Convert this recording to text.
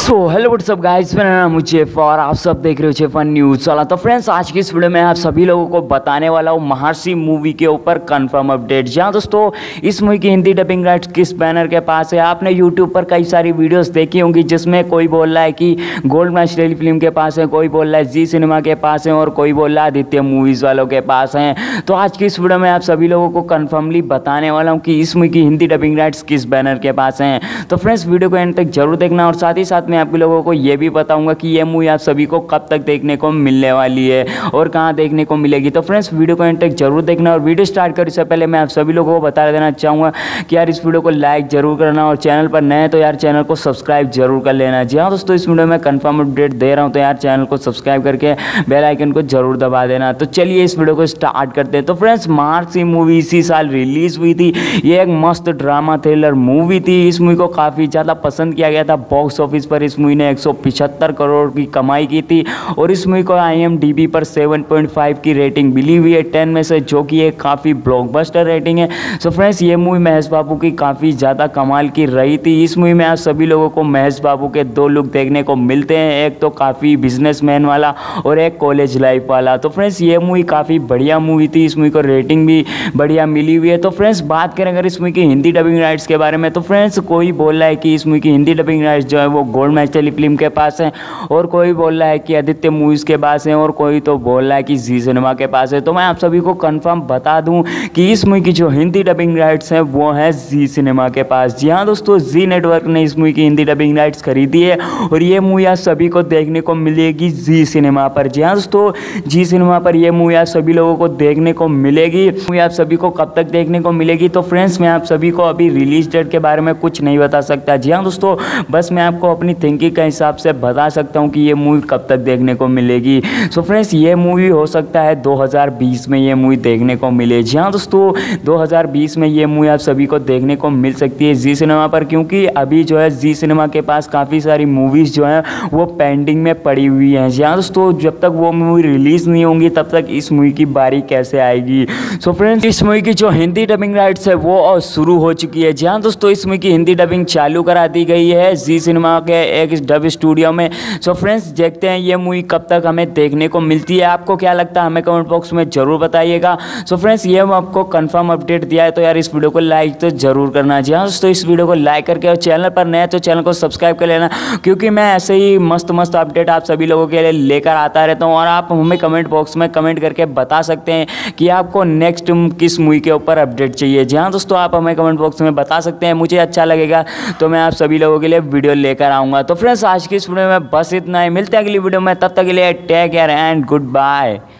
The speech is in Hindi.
सो हेलो व्हाट्सअप गाइस, मेरा नाम है चेफ और आप सब देख रहे हो चेफ न्यूज़ वाला। तो फ्रेंड्स, आज की इस वीडियो में आप सभी लोगों को बताने वाला हूँ महर्षि मूवी के ऊपर कंफर्म अपडेट। जहाँ दोस्तों इस मूवी की हिंदी डबिंग राइट्स किस बैनर के पास है। आपने यूट्यूब पर कई सारी वीडियोस देखी होंगी जिसमें कोई बोल रहा है कि गोल्ड मैच टेली फिल्म के पास है, कोई बोल रहा है जी सिनेमा के पास है और कोई बोल रहा है आदित्य मूवीज़ वालों के पास है। तो आज की इस वीडियो में आप सभी लोगों को कन्फर्मली बताने वाला हूँ कि इस मूवी की हिंदी डबिंग राइट्स किस बैनर के पास हैं। तो फ्रेंड्स, वीडियो को एंड तक जरूर देखना और साथ ही साथ मैं आप लोगों को ये भी बताऊंगा कि ये मूवी आप सभी को कब तक देखने को मिलने वाली है और कहां देखने को मिलेगी। तो फ्रेंड्स, वीडियो को एंड तक जरूर देखना और वीडियो स्टार्ट करने से पहले मैं आप सभी लोगों को बता देना चाहूँगा कि यार इस वीडियो को लाइक जरूर करना और चैनल पर नए तो यार चैनल को सब्सक्राइब जरूर कर लेना। जी हाँ दोस्तों, इस वीडियो में कंफर्म अपडेट दे रहा हूँ तो यार चैनल को सब्सक्राइब करके बेल आइकन को जरूर दबा देना। तो चलिए इस वीडियो को स्टार्ट करते हैं। तो फ्रेंड्स, महर्षि मूवी इसी साल रिलीज हुई थी। ये एक मस्त ड्रामा थ्रिलर मूवी थी। इस मूवी को काफ़ी ज़्यादा पसंद किया गया था। बॉक्स ऑफिस पर इस मूवी ने 175 करोड़ की कमाई की थी और इस मूवी को IMDb पर 7.5 की रेटिंग मिली हुई है 10 में से, जो कि एक काफ़ी ब्लॉकबस्टर रेटिंग है। सो फ्रेंड्स, ये मूवी महेश बाबू की काफ़ी ज़्यादा कमाल की रही थी। इस मूवी में आप सभी लोगों को महेश बाबू के दो लुक देखने को मिलते हैं, एक तो काफ़ी बिजनेसमैन वाला और एक कॉलेज लाइफ वाला। तो फ्रेंड्स, ये मूवी काफ़ी बढ़िया मूवी थी। इस मूवी को रेटिंग भी बढ़िया मिली हुई है। तो फ्रेंड्स, बात करें अगर इस मूवी की हिंदी डबिंग राइट्स के बारे में, तो फ्रेंड्स कोई बोल रहा है कि इस मूवी की हिंदी डबिंग राइट्स जो है वो गोल्ड मैच टेली फिल्म के पास है और कोई बोल रहा है कि आदित्य मूवीज़ के पास है और कोई तो बोल रहा है कि जी सिनेमा के पास है। तो मैं आप सभी को कंफर्म बता दूं कि इस मूवी की जो हिंदी डबिंग राइट्स हैं वो है जी सिनेमा के पास। जी हाँ दोस्तों, जी नेटवर्क ने इस मूवी की हिंदी डबिंग राइट्स खरीदी है और ये मूवी आप सभी को देखने को मिलेगी जी सिनेमा पर। जी हाँ दोस्तों, जी सिनेमा पर ये मूवी आप सभी लोगों को देखने को मिलेगी। मूवी आप सभी को कब तक देखने को मिलेगी, तो फ्रेंड्स मैं आप सभी को अभी रिलीज डेट के बारे में कुछ नहीं बता सकता। जी हाँ दोस्तों, बस मैं आपको अपनी थिंकिंग के हिसाब से बता सकता हूँ कि ये मूवी कब तक देखने को मिलेगी। सो फ्रेंड्स, ये मूवी हो सकता है 2020 में ये मूवी देखने को मिले। जी हाँ दोस्तों, 2020 में ये मूवी आप सभी को देखने को मिल सकती है जी सिनेमा पर, क्योंकि अभी जो है जी सिनेमा के पास काफ़ी सारी मूवीज़ जो हैं वो पेंडिंग में पड़ी हुई हैं। जी हाँ दोस्तों, जब तक वो मूवी रिलीज़ नहीं होंगी तब तक इस मूवी की बारी कैसे आएगी। सो फ्रेंड्स, इस मूवी की जो हिंदी डबिंग राइट्स है वो शुरू हो चुकी है। जी हाँ दोस्तों, इस मूवी की हिंदी डबिंग चालू करा दी गई है जी सिनेमा के एक डब स्टूडियो में। सो फ्रेंड्स, देखते हैं ये मूवी कब तक हमें देखने को मिलती है। आपको क्या लगता है हमें कमेंट बॉक्स में जरूर बताइएगा। सो फ्रेंड्स, ये हम आपको कंफर्म अपडेट दिया है तो यार इस वीडियो को लाइक तो जरूर करना। जी हाँ दोस्तों, इस वीडियो को लाइक करके और चैनल पर नए तो चैनल को सब्सक्राइब कर लेना, क्योंकि मैं ऐसे ही मस्त मस्त अपडेट आप सभी लोगों के लिए लेकर आता रहता हूँ। और आप हमें कमेंट बॉक्स में कमेंट करके बता सकते हैं कि आपको नेक्स्ट किस मूवी के ऊपर अपडेट चाहिए। जी हाँ दोस्तों, आप हमें कमेंट बॉक्स में बता सकते हैं। मुझे अच्छा लगेगा तो मैं आप सभी लोगों के लिए वीडियो लेकर आऊँगा। तो फ्रेंड्स, आज की इस वीडियो में बस इतना ही। मिलते हैं अगली वीडियो में, तब तक के लिए take care and good bye.